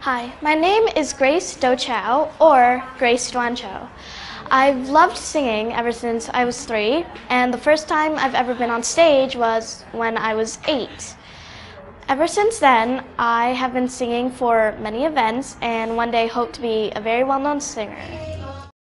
Hi, my name is Grace Chau, or Grace Doan Chau. I've loved singing ever since I was 3, and the first time I've ever been on stage was when I was 8. Ever since then, I have been singing for many events and one day hope to be a very well-known singer.